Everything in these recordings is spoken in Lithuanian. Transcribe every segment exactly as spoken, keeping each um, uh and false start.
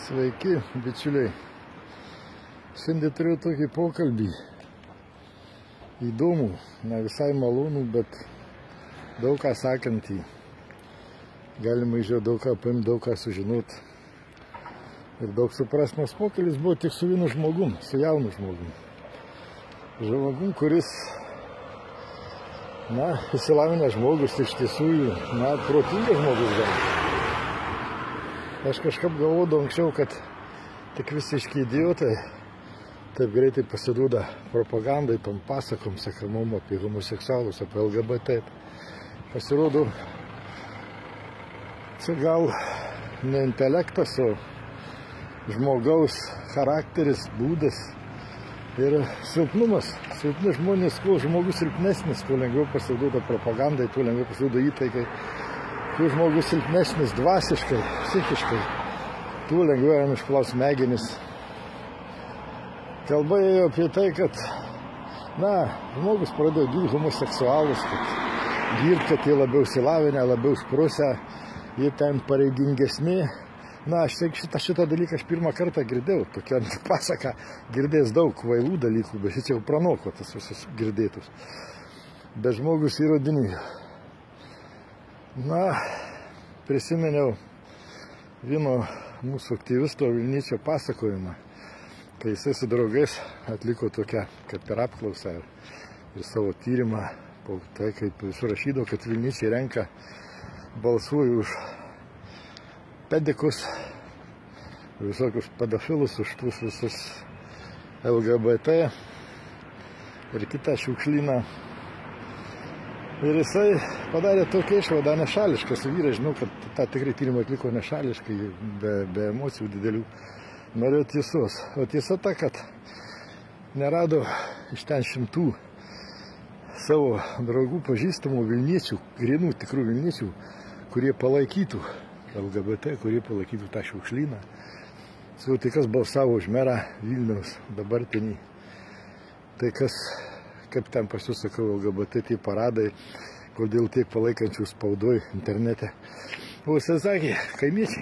Sveiki, bičiuliai. Šiandien turiu tokį pokalbį. Įdomų, ne visai malonų, bet daug ką sakantį. Galima iš jo daug ką paimti, daug ką sužinoti. Ir daug suprast, nors pokalbis buvo tik su vienu žmogum, su jaunu žmogum. Žmogum, kuris, na, įsilavinęs žmogus, iš tiesų, na, protingas žmogus gal. Aš kažkaip galvodavau anksčiau, kad tik visiški idiotai taip greitai pasiduoda propagandai, tom pasakom, sakamom apie homoseksualus, apie L G B T. Pasirodo, čia gal ne intelektas, o žmogaus charakteris, būdas ir silpnumas. Silpni žmonės, kuo žmogus silpnesnis, tuo lengviau pasiduoda propagandai, tuo lengviau pasiduoda įtaikai. Kuo žmogus silpnesnis dvasiškai, psichiškai, tuo lengviau jam išplaus smegenis. Kalba ėjo apie tai, kad, na, žmogus pradėjo gilti homoseksualus, kad girt, kad jie labiau silavinę, labiau išprusę, jie ten pareigingesni. Na, aš šitą, šitą dalyką aš pirmą kartą girdėjau, tokia pasaka, girdėjęs daug kvailų dalykų, bet šičia jau pranoko tas visus girdėtus. Bet žmogus įrodinėjo. Na, prisiminiau vieno mūsų aktyvisto Vilniečio pasakojimą, kai jisai su draugais atliko tokią kaip ir apklausą ir, ir savo tyrimą, po tai kaip surašydavo, kad Vilniečiai renka balsuoju už pedikus, visokius pedofilus, už tuos visus L G B T ir kitą šiukšlyną. Ir jisai padarė tokią išvadą nešališką su vyrai, žinau, kad tą tikrai tyrimą atliko nešališkai, be, be emocijų didelių. Norėjo tiesos. O tiesa ta, kad nerado iš ten šimtų savo draugų pažįstamų Vilniečių, grinų tikrų Vilniečių, kurie palaikytų L G B T, kurie palaikytų tą šiukšlyną. Sakau, tai kas balsavo už merą Vilniaus dabartinį, tai kas, kaip ten pasisakau, L G B T tie paradai, kodėl tiek palaikančių spaudoj internete. O jisai sakė, kaimiečiai,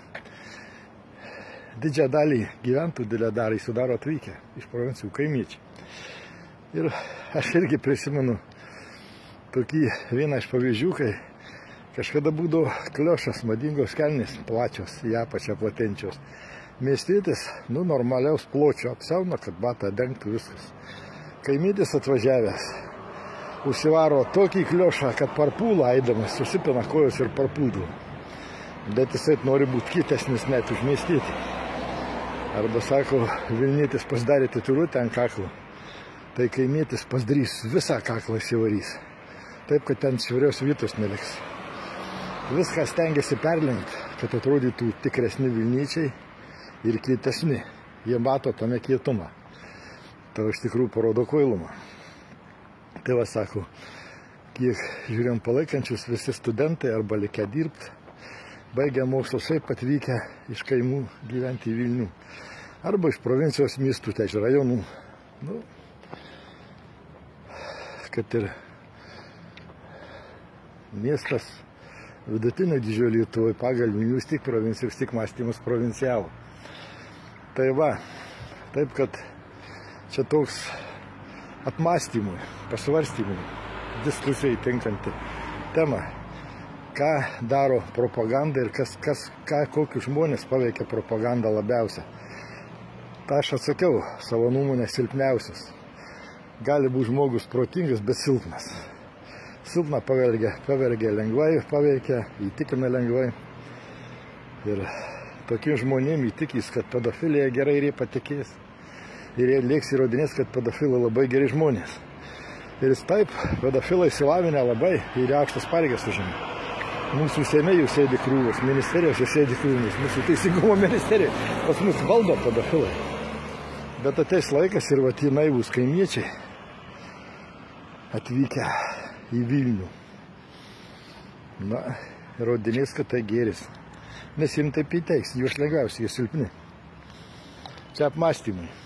didžiąją dalį gyventojų didelę dalį sudaro atvykę iš provincijų kaimiečiai. Ir aš irgi prisimenu tokį vieną iš pavyzdžių, kai kažkada būdavo kliošas, madingos kelnės, plačios, į apačią platenčios. Miestietis, nu, normaliaus pločio apsiauna, kad batą dengtų viskas. Kaimietis atvažiavęs užsivaro tokį kliošą, kad parpūlą eidamas susipina kojos ir parpūdų. Bet jisai nori būti kitesnis net už miestietį. Arba sako, Vilnietis pasidarė tatuiruotę ant kaklo, tai kaimietis pasidarys visą kaklą įsivarys. Taip, kad ten švarios vietos neliks. Viską stengiasi perlenkti, kad atrodytų tikresni Vilniečiai ir kietesni. Jie mato tame kietumą. Tai iš tikrųjų parodo kvailumą. Tai va sako, kiek žiūrėjom palaikančius visi studentai arba likę dirbti, baigę mokslus taip atvykę iš kaimų gyventi į Vilnių. Arba iš provincijos miestų, tai iš rajonų. Nu, kad ir miestas vidutinio dydžio Lietuvoje pagal Vilnių vis tik provincijų, vis tik mąstymus provincialų. Tai va, taip kad čia toks apmąstymui, pasvarstymui, diskusijai tinkanti tema, ką daro propaganda ir kas, kas, ką, kokius žmonės paveikia propaganda labiausia. Ta aš atsakiau, savo nuomonę silpniausias. Gali būti žmogus protingas, bet silpnas. Silpną pavergia, pavergia lengvai, paveikia, įtikina lengvai. Ir tokiem žmonėm įtikys, kad pedofilija gerai ir jie patikės. Ir jie lieks įrodinės, kad pedofilai labai geri žmonės. Ir jis taip, pedofilai įsilavinę labai ir aukštas pareigas užima. Mūsų Seime jau sėdi krūvos, ministerijos jau sėdi krūvos, mūsų teisingumo ministerija, pas mus valdo pedofilai. Bet ateis laikas ir va tie naivūs kaimiečiai atvykę į Vilnių. Na, įrodinės, kad tai geris. Nes jiems taip įteiks, juos lengviausiai, jie silpni. Čia apmąstymai.